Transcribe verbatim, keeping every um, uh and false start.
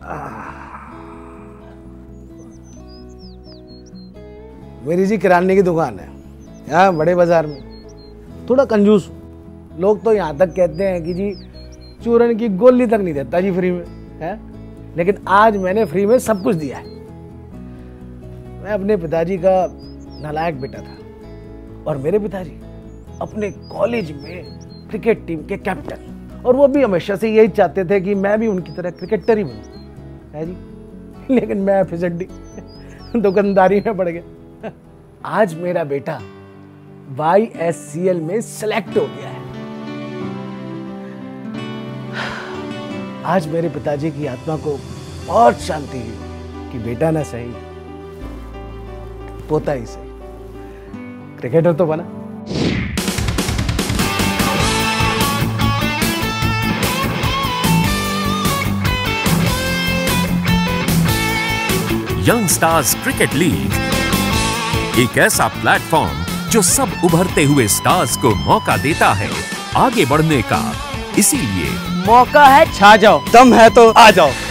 मेरी जी किराने की दुकान है यहाँ बड़े बाजार में। थोड़ा कंजूस हूँ। लोग तो यहाँ तक कहते हैं कि जी चूरन की गोली तक नहीं देता जी फ्री में है, लेकिन आज मैंने फ्री में सब कुछ दिया है। मैं अपने पिताजी का नालायक बेटा था और मेरे पिताजी अपने कॉलेज में क्रिकेट टीम के कैप्टन, और वो भी हमेशा से यही चाहते थे कि मैं भी उनकी तरह क्रिकेटर ही बनूं है जी। लेकिन मैं फिसड्डी दुकानदारी में पड़ गया। आज मेरा बेटा वाई एस सी एल में सिलेक्ट हो गया है। आज मेरे पिताजी की आत्मा को बहुत शांति हुई कि बेटा ना सही पोता ही सही क्रिकेटर तो बना। यंग स्टार्स क्रिकेट लीग एक ऐसा प्लेटफॉर्म जो सब उभरते हुए स्टार्स को मौका देता है आगे बढ़ने का। इसीलिए मौका है छा जाओ, दम है तो आ जाओ।